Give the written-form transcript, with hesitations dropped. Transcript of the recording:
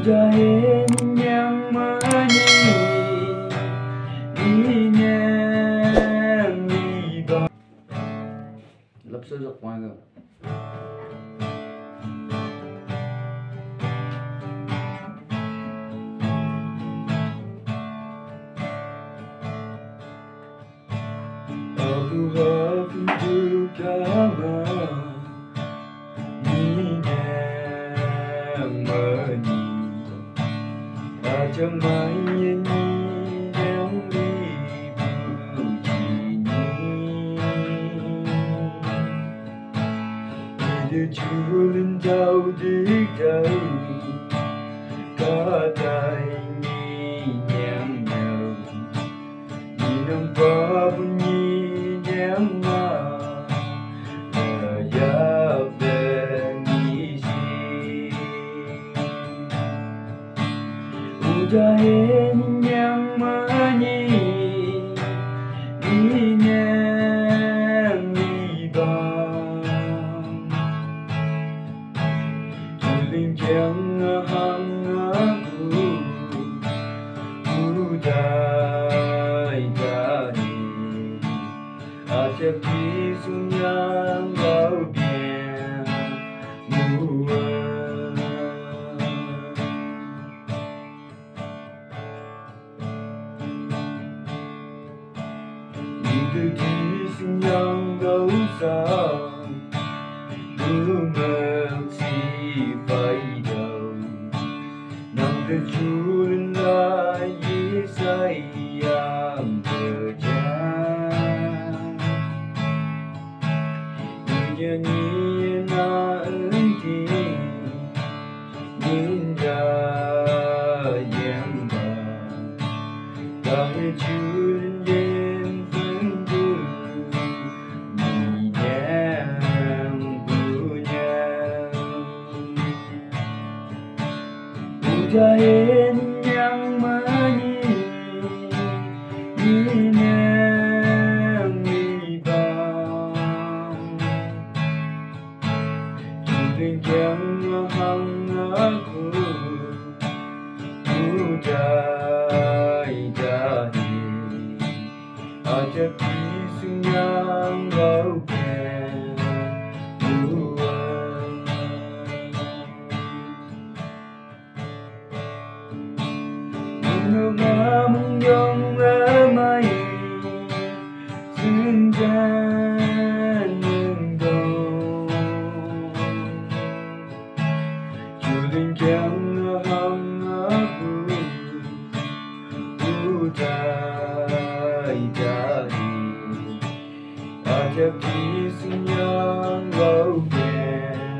Udahin yang menyanyi Inang iba. Lấp sơ dọc ngoài rồi. Aku hafin juga chẳng mãi yên nhéo đi bưu chỉ đưa chúa lên trao đích đời cả tay nhẹ nhàng đi nằm qua buồn nhi nhém mà giáp bên đi Udahin yang menyanyi Inang iba. Juling hang aku Udai tadi Ajak kisah yang kau biar Từ kisah yang gak usah bermaksifai dau Nang terculun lagi sayang terjang Nyanyian nanti Ninja yang bang Kahit culun Udahin yang menyanyi Inang iba. Juling hang aku Udai dahi Ajak kisah yang kau Mengyong ramai senja nengdong Juling hang aku Udai dahi Ajak kisah yang kau